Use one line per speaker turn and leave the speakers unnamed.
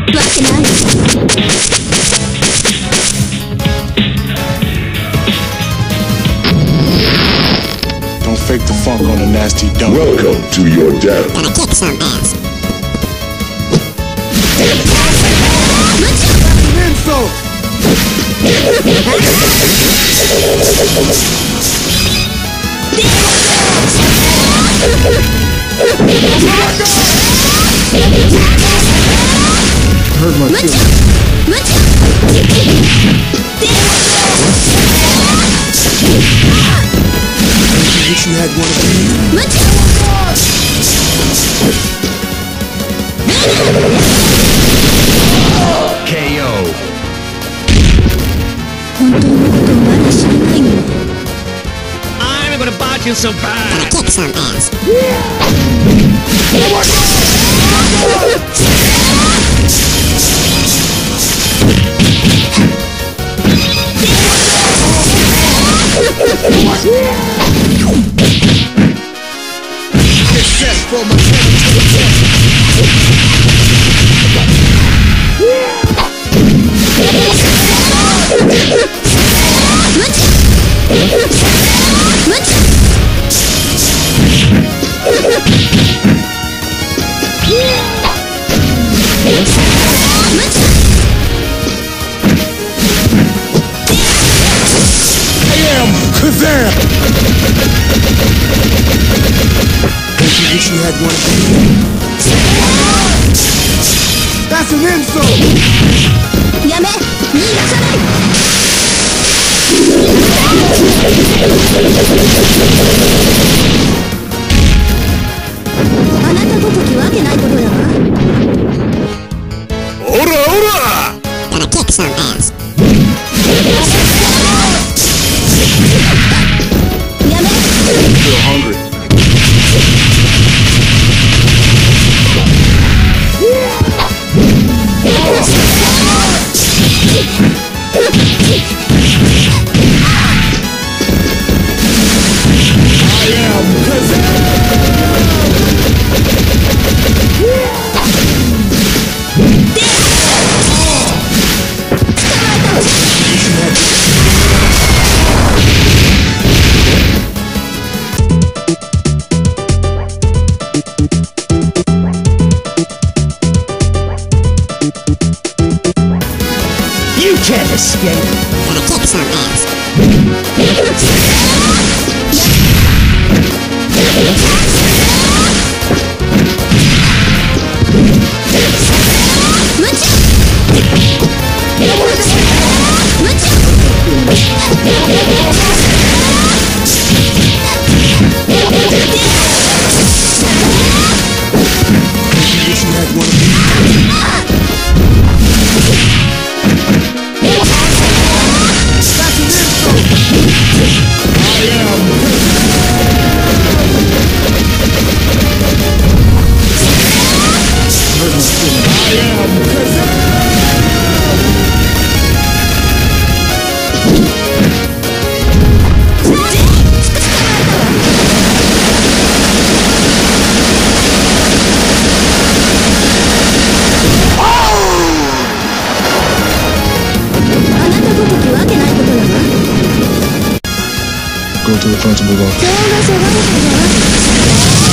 Don't fake the funk on a nasty dump.
Welcome to your death.
Gonna kick some ass.
Insult! Hurt my feelings. Wish you had one of these.
KO. I'm gonna bite you so bad.
Gonna kick some ass.
Successful, my friend. I am Kazam! Wish you had one of these. That's an insult!
Yame!
Ora, ora!
Gonna kick some ass.
Feel hungry. I am
You can't escape.
Gonna kick some ass.
Wish you had one of these. That's an insult! I am Go to the front to move on.